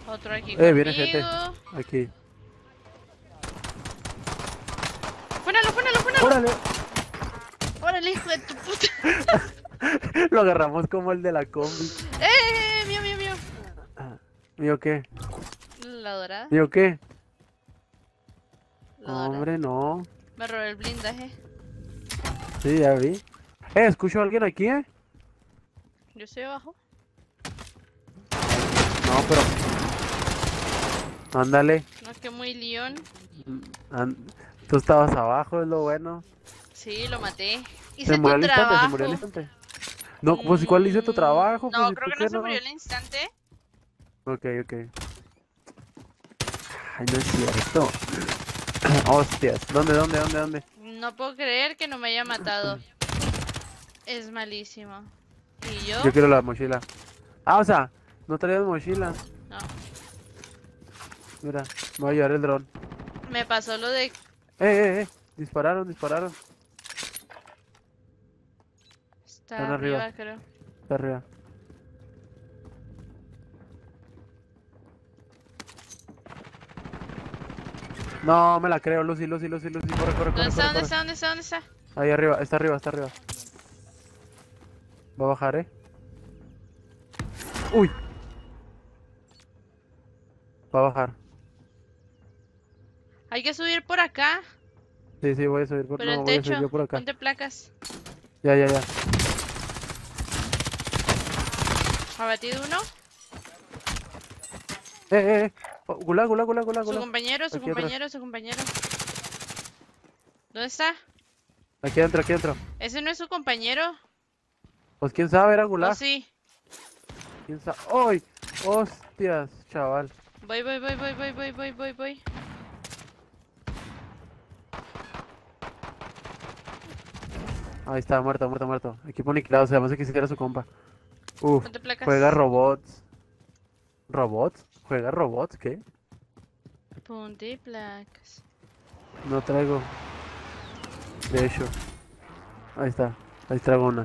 Otro aquí conmigo. Viene gente. Aquí. ¡Fúnalo, fúnalo, fúnalo! ¡Órale! ¡Órale, hijo de tu puta! Lo agarramos como el de la combi. ¡Mío, mío, mío! ¿Mío qué? La dorada. ¿Mío qué? La dorada. Hombre, no. Me robé el blindaje. Sí, ya vi. ¿Escucho a alguien aquí, Yo estoy abajo. No, pero... Ándale. No, que muy león. Tú estabas abajo, es lo bueno. Sí, lo maté. Se Hice murió tu al instante, se trabajo. murió al instante. No, pues ¿cuál hice tu trabajo? Pues No, ¿y creo tú que qué no se no? murió al instante. Ok. Ay, no es cierto. Hostias. ¿Dónde? No puedo creer que no me haya matado. Es malísimo. ¿Y yo? Yo quiero la mochila. O sea, no traías mochila. No. Mira, me voy a llevar el dron. Me pasó lo de... Dispararon. Está Están arriba, arriba. creo. Está arriba. No, me la creo, Lucy. Corre. ¿Dónde está? Ahí arriba, está arriba. Va a bajar, Uy. Va a bajar. Hay que subir por acá. Sí, voy a subir Por el voy a subir techo. yo por acá. Ponte placas. Ya. Abatido uno. Gulag. Su compañero. Aquí atrás. ¿Dónde está? Aquí adentro. Ese no es su compañero. Pues quién sabe, era gulag. ¿O sí? ¿Quién sabe? ¡Ay! ¡Hostias, chaval! Voy. Ahí está, muerto. Equipo aniquilado, se llama que si era su compa. Uf, Ponte placas. juega robots. ¿Robots? ¿Juega robots? ¿Qué? Ponte placas. No traigo. De hecho. Ahí está. Ahí traigo una.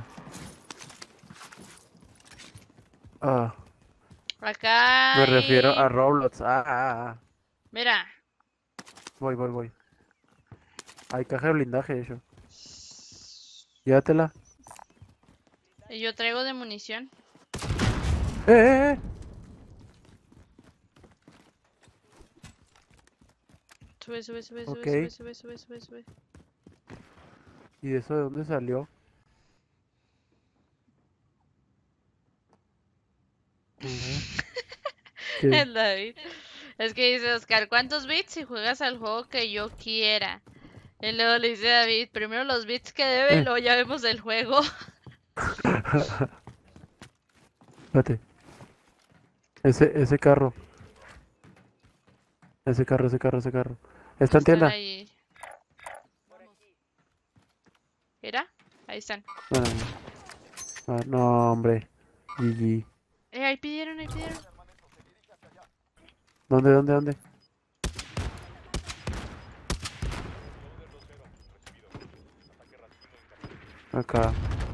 Acá. Me refiero a Roblox. Mira. Voy. Hay caja de blindaje, de hecho. Llévatela. Y yo traigo de munición. ¡Eh! Sube. Ok. ¿Y eso de dónde salió? ¿Qué? El David. Es que dice Oscar, ¿cuántos bits si juegas al juego que yo quiera? Y luego le dice David, primero los bits que debe y luego ya vemos el juego. Espérate. Ese carro. Ese carro. Está en tienda. Ahí. ¿Era? Ahí están. No, hombre. GG. Ahí pidieron. ¿Dónde? Acá.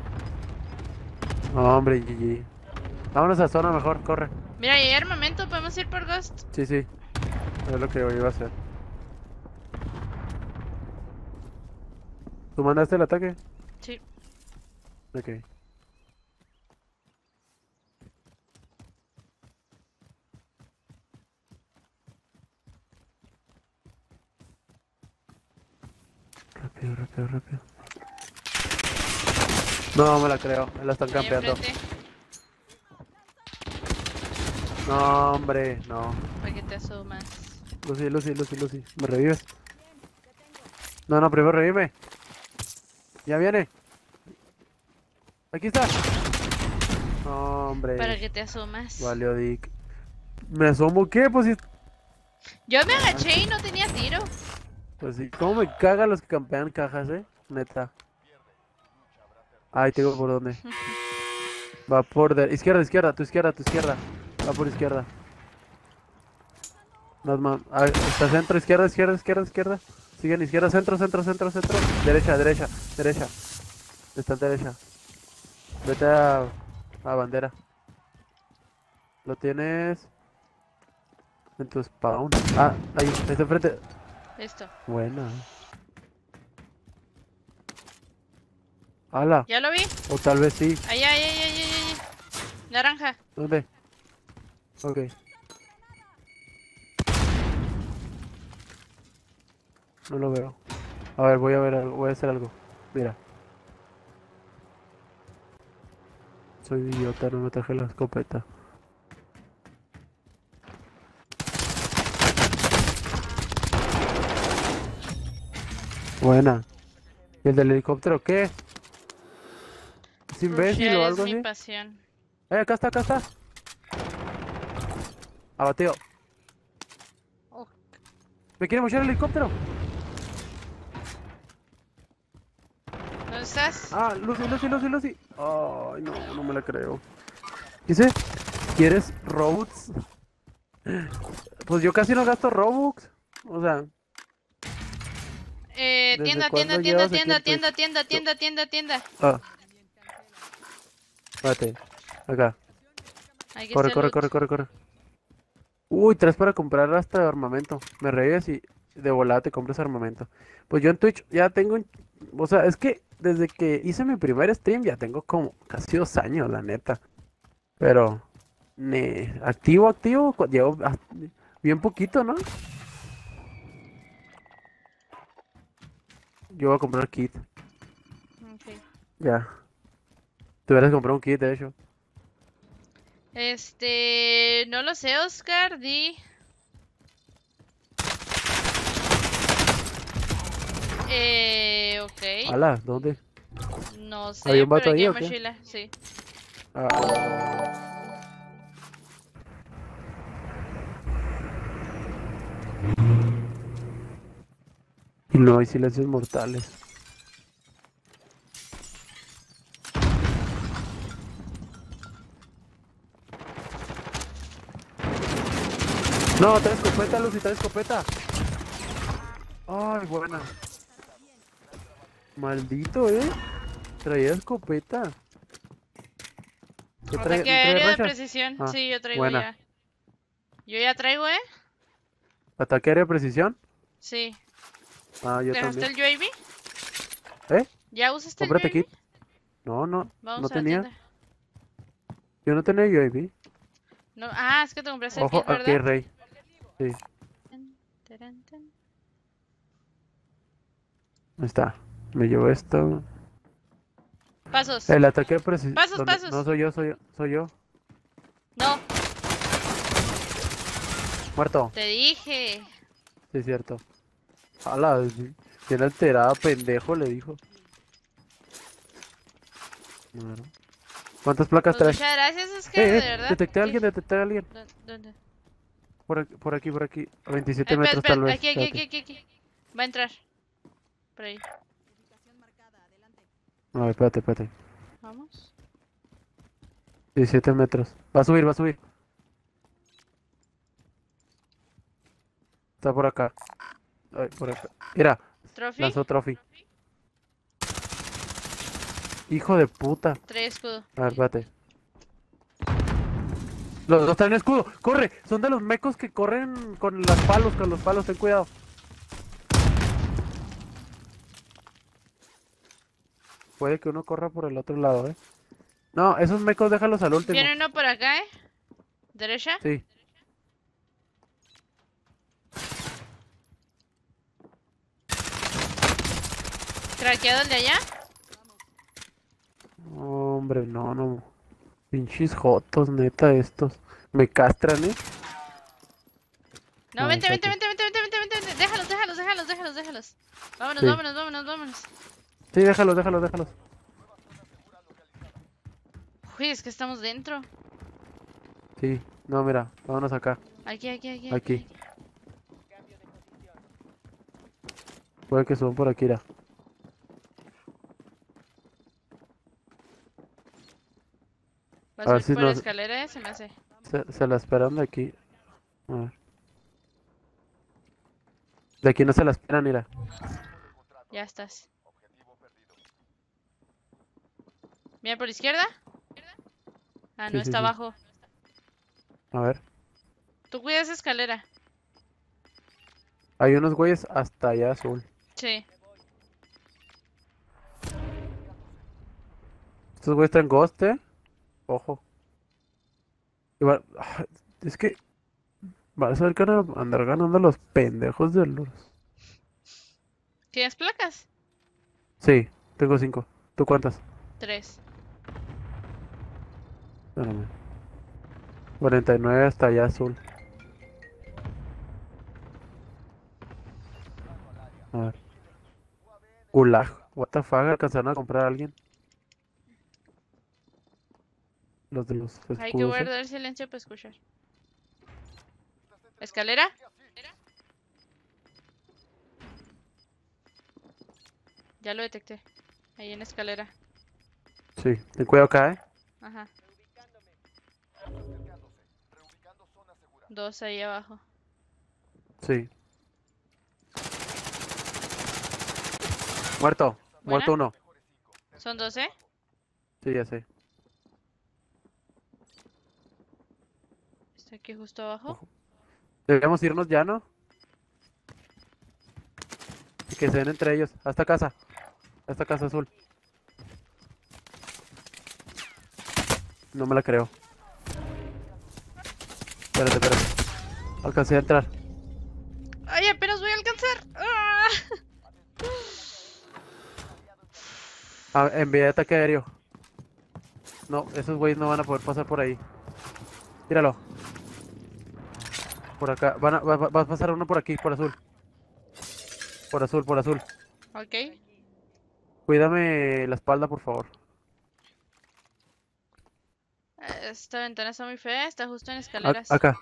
No, hombre, GG. Vámonos a zona mejor, corre. Mira, hay armamento, podemos ir por Ghost. Sí. Es lo que yo iba a hacer. ¿Tú mandaste el ataque? Sí. Ok. Rápido. No, me la creo. Me la están Ahí campeando. enfrente. No, hombre, no. Para que te asomas. Lucy. ¿Me revives? No, primero revíveme. Ya viene. Aquí está. No, hombre. Para que te asomas. Valió Dick. ¿Me asomo qué? Pues sí. Yo me agaché y no tenía tiro. Pues sí. ¿Cómo me cagan los que campean cajas, Neta. Ay, te digo por dónde. Va por izquierda, tu izquierda. Va por izquierda. No, está centro, izquierda. Siguen izquierda, centro. Derecha. Está en derecha. Vete a bandera. Lo tienes. En tu spawn. Ah, ahí, está enfrente. Listo. Buena. ¡Hala! ¿Ya lo vi? O tal vez sí. Ahí, ahí, ahí, ahí, ahí, ahí. Naranja. ¿Dónde? Ok. No lo veo. A ver, voy a ver algo, voy a hacer algo. Mira. Soy idiota, no me traje la escopeta. Buena. ¿Y el del helicóptero qué? ¿Es imbécil Rushear o es algo mi así? pasión. Acá está, acá está. Abatido. Oh, ¿Me quiere mochar el helicóptero? ¿dónde estás? Ah, Lucy, Lucy, Lucy, Lucy. Ay, no, no me la creo. Dice, ¿quieres Robux? Pues yo casi no gasto Robux. O sea, ¿desde Tienda, cuándo tienda, tienda, llevas aquí tienda, en tienda, Twitch? tienda, Yo- tienda, tienda, tienda. Ah, espérate. Acá. Aquí Corre, está el corre, loot. corre, corre, corre. Uy, tres para comprar hasta armamento. Me reíes y de volada te compras armamento. Pues yo en Twitch ya tengo, o sea, es que desde que hice mi primer stream ya tengo como casi 2 años, la neta. Pero, activo, activo, llevo bien poquito, ¿no? Yo voy a comprar kit, Ok. ya. Te hubieras comprado un kit, de hecho. No lo sé, Oscar, di. Ok. Ala, ¿dónde? No ¿Había sé, un pero vato aquí ahí hay o qué? mochila, sí. Ah, y no hay silencios mortales. No, trae escopeta, Lucy, trae escopeta. Ay, buena. Maldito, traía escopeta. ¿Qué trae? Ataque ¿No trae aéreo de rachas? precisión. Ah, Sí, yo traigo buena. ya. Yo ya traigo, ¿eh? ¿Ataque aéreo de precisión? Sí. Ah, yo ¿Dejaste también. el UAV? ¿Eh? ¿Ya usaste el Cómprate UAV? kit. No, no, no Vamos a la tenía. tienda. Yo no tenía UAV. No, ah, es que te compraste el Ojo, kit, aquí hay ¿verdad? rey. Sí, Tan, taran, tan. ahí está. Me llevo esto. Pasos. El ataque de precisión. Pasos, ¿Dónde? No pasos. soy yo, soy yo. No, Muerto. te dije. Sí, es cierto. Ala, sí. Tiene alterada, pendejo, le dijo. Claro. ¿Cuántas placas Pues traes? muchas gracias, Oscar, de verdad. Detecté a ¿Qué? alguien, detecté a alguien. ¿Dónde? Por aquí, por aquí. A 27 Espera, metros tal espera. vez. Aquí, aquí, aquí, Espérate. aquí, aquí. Va a entrar. Por ahí. A ver, espérate, espérate. Vamos. 17 metros. Va a subir, va a subir. Está por acá. Ay, por acá. Mira, Trophy. lanzó trophy. Hijo de puta. Trae escudo. A ver, espérate. Los dos traen escudo. ¡Corre! Son de los mecos que corren con las palos, con los palos. Ten cuidado. Puede que uno corra por el otro lado, ¿eh? No, esos mecos déjalos al último. Viene uno por acá, ¿eh? Derecha. Sí. Craqueado el de allá. Hombre, no, no. Pinches jotos, neta, estos. Me castran, ¿eh? No, A ver, vente, vente, espérate. vente, vente, vente, vente, vente, vente. Déjalos, déjalos, déjalos, déjalos, déjalos. Vámonos, Sí. vámonos, vámonos, vámonos. Sí, déjalos, déjalos, déjalos. Uy, es que estamos dentro. Sí. No, mira, vámonos acá. Aquí, aquí, aquí, Aquí. aquí. Puede que suban por aquí, mira. Va a A ver subir si por la nos... escalera, se me hace. Se la esperan de aquí. A ver. De aquí no se la esperan, mira. Ya estás. Mira por la izquierda. Ah, no, Sí, sí, está sí. abajo. A ver. Tú cuidas esa escalera. Hay unos güeyes hasta allá azul. Sí. Estos güeyes traen ghost, Ojo. Es que vas a ver que van a andar ganando los pendejos de los. ¿Tienes placas? Sí, tengo 5. ¿Tú cuántas? 3. Espérame. 49 hasta allá azul. A ver. Gulag. What the fuck, ¿alcanzaron a comprar a alguien? Los de los Hay que escudos, guardar silencio para escuchar. ¿Escalera? Ya lo detecté. Ahí en escalera. Sí, ten cuidado acá, Ajá. 2 ahí abajo. Sí. Muerto. ¿Buena? Muerto uno. Son 2, ¿eh? Sí, ya sé. Está aquí justo abajo. Ojo. Deberíamos irnos ya, ¿no? Y que se den entre ellos. A esta casa. A esta casa azul. No me la creo. Espérate. Alcancé a entrar. ¡Ay, apenas voy a alcanzar! ¡Ah! Envié ataque aéreo. No, esos güeyes no van a poder pasar por ahí. Tíralo. Por acá. Va a pasar uno por aquí, por azul. Por azul. Ok. Cuídame la espalda, por favor. Esta ventana está muy fea. Está justo en escaleras. Acá.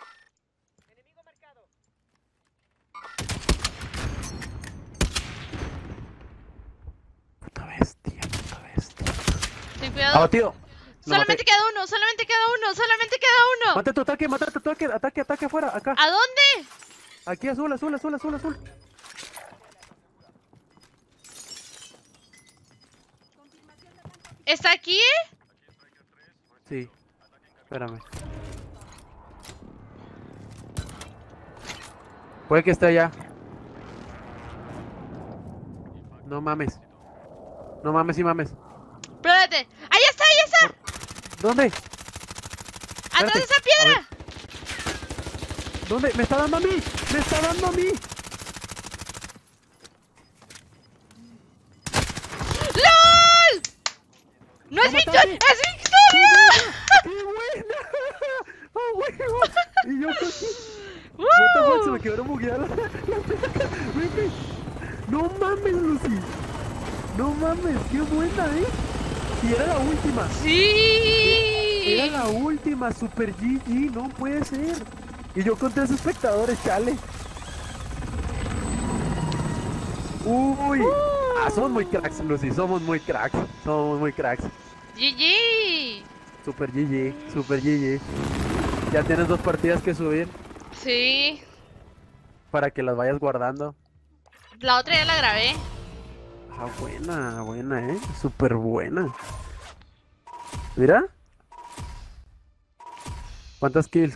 Puta bestia. Ten cuidado. Abatido. Lo Solamente maté. queda uno. Solamente queda uno. Solamente queda uno. Mata tu ataque. Ataque afuera. Acá. ¿A dónde? Aquí azul. ¿Está aquí, eh? Sí. Espérame. Puede que esté allá. No mames. No mames y mames. Espérate. ¡Ahí está! ¡Ahí está! ¿Dónde? ¡Atrás de Espérate. esa piedra! ¿Dónde? ¡Me está dando a mí! ¡LOL! ¡No es ¿Lo victoria! mataste? ¡Es victoria! ¡Qué buena! ¡Oh, huevo! Y yo casi. What the fuck, se me quedaron bugueadas Vete. No mames, Lucy. No mames, qué buena, Y era la última. ¡Sí! Era la última, Super GG, no puede ser. Y yo con 3 espectadores, chale. Uy. Somos muy cracks, Lucy, somos muy cracks. ¡GG! Super GG. Ya tienes 2 partidas que subir Sí. para que las vayas guardando. La otra ya la grabé. Buena, Súper buena. Mira. ¿Cuántas kills?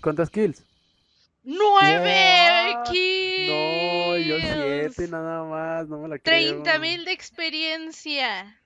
9 What? kills. No, yo 7 nada más, no me la creo. 30,000 de experiencia.